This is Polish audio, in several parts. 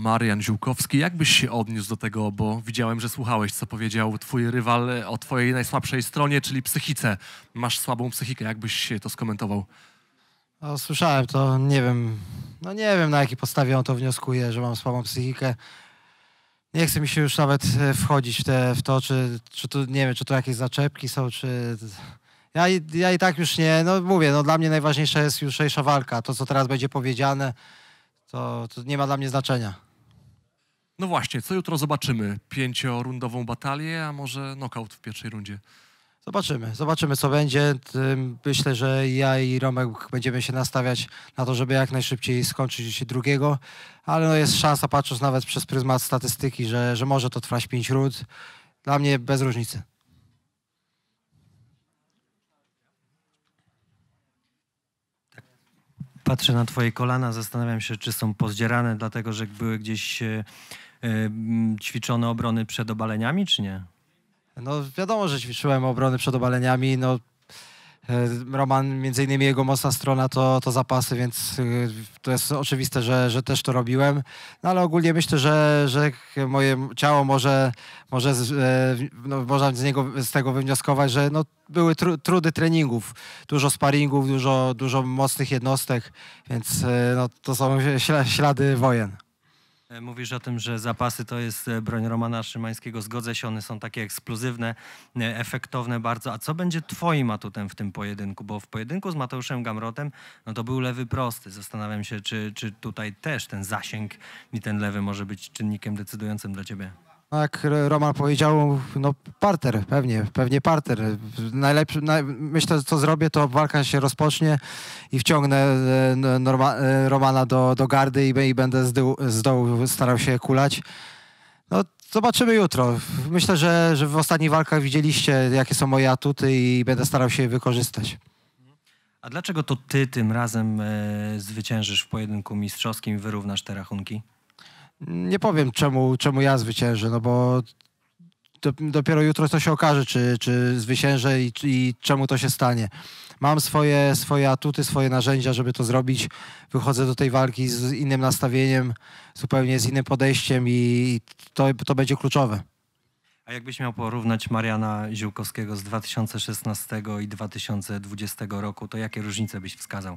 Marian Ziółkowski. Jak byś się odniósł do tego, bo widziałem, że słuchałeś, co powiedział twój rywal o twojej najsłabszej stronie, czyli psychice. Masz słabą psychikę. Jak byś się to skomentował? No, słyszałem to, nie wiem, no nie wiem, na jakiej podstawie on to wnioskuje, że mam słabą psychikę. Nie chce mi się już nawet wchodzić w to, czy to, nie wiem, czy to jakieś zaczepki są, czy... Ja i tak już nie, no mówię, no dla mnie najważniejsza jest jutrzejsza walka. To, co teraz będzie powiedziane, to nie ma dla mnie znaczenia. No właśnie, co jutro zobaczymy? 5-rundową batalię, a może knockout w pierwszej rundzie? Zobaczymy co będzie. Myślę, że ja i Romek będziemy się nastawiać na to, żeby jak najszybciej skończyć drugiego, ale no jest szansa, patrząc nawet przez pryzmat statystyki, że może to trwać 5 rund. Dla mnie bez różnicy. Patrzę na twoje kolana, zastanawiam się, czy są pozdzierane, dlatego że były gdzieś ćwiczone obrony przed obaleniami, czy nie? No wiadomo, że ćwiczyłem obrony przed obaleniami. No, Roman, między innymi jego mocna strona to zapasy, więc to jest oczywiste, że też to robiłem. No ale ogólnie myślę, że moje ciało może no, można z tego wywnioskować, że no, były trudy treningów, dużo sparingów, dużo mocnych jednostek, więc no, to są ślady wojen. Mówisz o tym, że zapasy to jest broń Romana Szymańskiego. Zgodzę się, one są takie eksplozywne, efektowne bardzo. A co będzie twoim atutem w tym pojedynku? Bo w pojedynku z Mateuszem Gamrotem, no to był lewy prosty. Zastanawiam się, czy tutaj też ten zasięg i ten lewy może być czynnikiem decydującym dla ciebie. No jak Roman powiedział, no parter, pewnie parter. Myślę, co zrobię, to walka się rozpocznie i wciągnę Romana do gardy i będę z dołu starał się kulać. No zobaczymy jutro. Myślę, że w ostatnich walkach widzieliście, jakie są moje atuty i będę starał się je wykorzystać. A dlaczego to ty tym razem zwyciężysz w pojedynku mistrzowskim i wyrównasz te rachunki? Nie powiem, czemu ja zwyciężę, no bo dopiero jutro to się okaże, czy zwyciężę i czemu to się stanie. Mam swoje atuty, swoje narzędzia, żeby to zrobić. Wychodzę do tej walki z innym nastawieniem, zupełnie z innym podejściem i to będzie kluczowe. A jakbyś miał porównać Mariana Ziółkowskiego z 2016 i 2020 roku, to jakie różnice byś wskazał?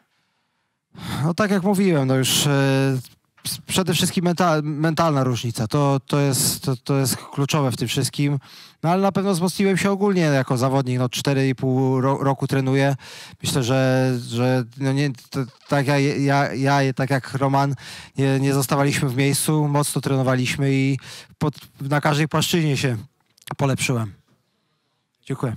No tak jak mówiłem, no już... Przede wszystkim mentalna różnica. To jest kluczowe w tym wszystkim. No ale na pewno wzmocniłem się ogólnie jako zawodnik. No 4,5 roku trenuję. Myślę, że no nie, tak tak jak Roman, nie zostawaliśmy w miejscu. Mocno trenowaliśmy i na każdej płaszczyźnie się polepszyłem. Dziękuję.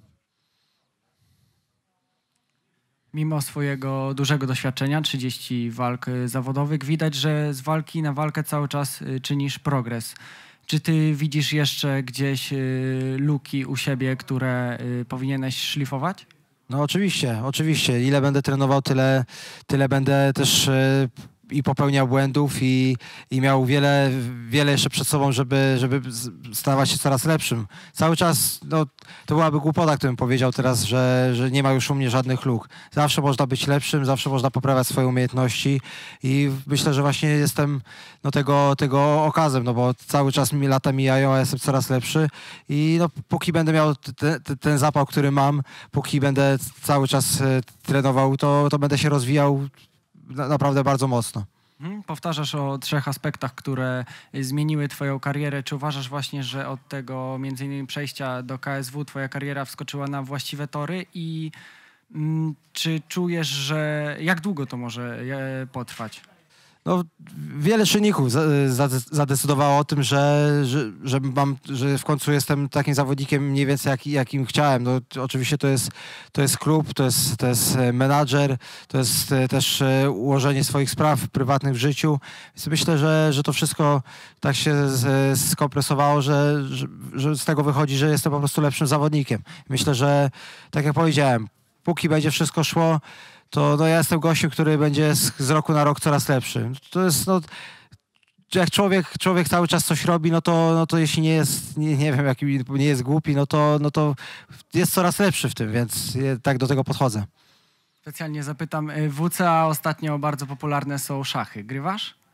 Mimo swojego dużego doświadczenia, 30 walk zawodowych, widać, że z walki na walkę cały czas czynisz progres. Czy ty widzisz jeszcze gdzieś luki u siebie, które powinieneś szlifować? No oczywiście. Ile będę trenował, tyle będę też i popełniał błędów i miał wiele jeszcze przed sobą, żeby stawać się coraz lepszym. Cały czas, no, to byłaby głupota, gdybym powiedział teraz, że nie ma już u mnie żadnych luk. Zawsze można być lepszym, zawsze można poprawiać swoje umiejętności i myślę, że właśnie jestem no, tego okazem, no bo cały czas mi lata mijają, a jestem coraz lepszy i no, póki będę miał ten zapał, który mam, póki będę cały czas trenował, to będę się rozwijał naprawdę bardzo mocno. Powtarzasz o 3 aspektach, które zmieniły twoją karierę. Czy uważasz właśnie, że od tego między innymi przejścia do KSW twoja kariera wskoczyła na właściwe tory i czy czujesz, że jak długo to może potrwać? No, wiele czynników zadecydowało o tym, że w końcu jestem takim zawodnikiem mniej więcej jakim chciałem. No, oczywiście to jest klub, to jest menadżer, to jest też ułożenie swoich spraw prywatnych w życiu. Więc myślę, że to wszystko tak się skompresowało, że z tego wychodzi, że jestem po prostu lepszym zawodnikiem. Myślę, że tak jak powiedziałem, póki będzie wszystko szło, to no, ja jestem gościem, który będzie z roku na rok coraz lepszy. To jest, no, jak człowiek cały czas coś robi, no to jeśli nie jest, nie wiem, jaki nie jest głupi, no to jest coraz lepszy w tym, więc tak do tego podchodzę. Specjalnie zapytam, WCA ostatnio bardzo popularne są szachy. Grywasz?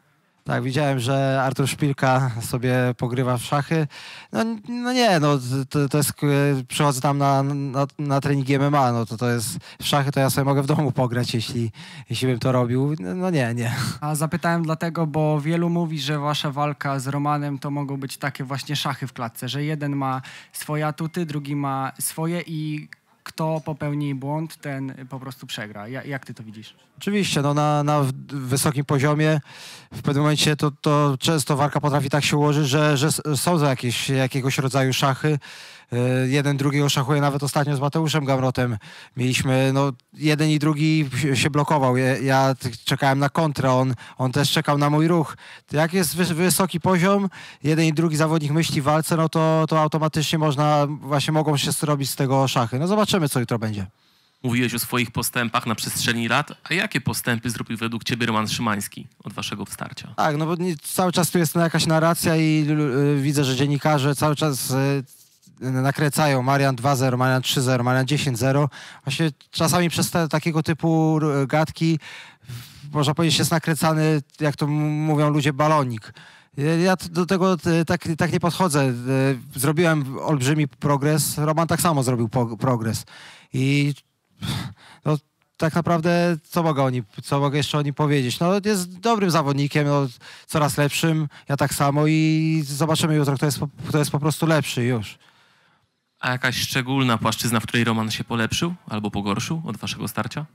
Tak, widziałem, że Artur Szpilka sobie pogrywa w szachy. No nie, no to jest, przychodzę tam na treningi MMA, no to jest, w szachy to ja sobie mogę w domu pograć, jeśli bym to robił. No nie. A zapytałem dlatego, bo wielu mówi, że wasza walka z Romanem to mogą być takie właśnie szachy w klatce, że jeden ma swoje atuty, drugi ma swoje i kto popełni błąd, ten po prostu przegra. Jak ty to widzisz? Oczywiście, no na wysokim poziomie w pewnym momencie to często walka potrafi tak się ułożyć, że są za jakiegoś rodzaju szachy. Jeden drugiego szachuje, nawet ostatnio z Mateuszem Gamrotem. Mieliśmy, no jeden i drugi się blokował. Ja czekałem na kontrę, on też czekał na mój ruch. Jak jest wysoki poziom, jeden i drugi zawodnik myśli w walce, no to automatycznie mogą się zrobić z tego szachy. No zobaczymy, co jutro będzie. Mówiłeś o swoich postępach na przestrzeni lat, a jakie postępy zrobił według ciebie Roman Szymański od waszego starcia? Tak, no bo cały czas tu jest jakaś narracja i widzę, że dziennikarze cały czas nakręcają Marian 2-0, Marian 3-0, Marian 10-0. Właśnie czasami przez takiego typu gadki można powiedzieć, jest nakręcany, jak to mówią ludzie, balonik. Ja do tego tak nie podchodzę. Zrobiłem olbrzymi progres, Roman tak samo zrobił progres. I no, tak naprawdę co mogę jeszcze o nim powiedzieć? No, jest dobrym zawodnikiem, no, coraz lepszym, ja tak samo i zobaczymy jutro, kto jest po prostu lepszy już. A jakaś szczególna płaszczyzna, w której Roman się polepszył albo pogorszył od waszego starcia?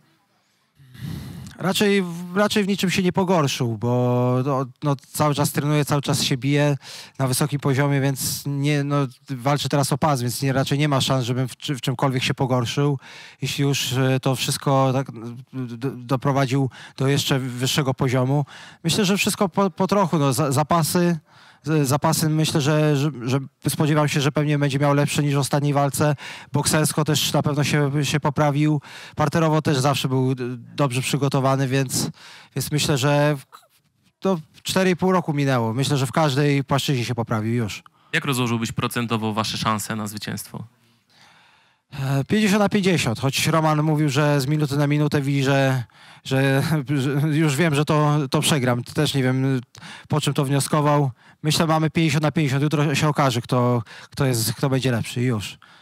Raczej w niczym się nie pogorszył, bo no, cały czas trenuje, cały czas się bije na wysokim poziomie, więc walczy teraz o pas, więc raczej nie ma szans, żebym w czymkolwiek się pogorszył. Jeśli już to wszystko tak doprowadził do jeszcze wyższego poziomu. Myślę, że wszystko po trochu, no, zapasy myślę, że spodziewam się, że pewnie będzie miał lepsze niż w ostatniej walce. Boksersko też na pewno się poprawił. Parterowo też zawsze był dobrze przygotowany, więc myślę, że to 4,5 roku minęło. Myślę, że w każdej płaszczyźnie się poprawił już. Jak rozłożyłbyś procentowo wasze szanse na zwycięstwo? 50-50, choć Roman mówił, że z minuty na minutę widzi, że już wiem, że to przegram. Też nie wiem, po czym to wnioskował. Myślę, mamy 50-50. Jutro się okaże, kto będzie lepszy już.